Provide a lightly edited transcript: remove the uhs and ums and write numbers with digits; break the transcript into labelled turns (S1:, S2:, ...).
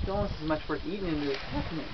S1: Still almost as much work eating into it as happening.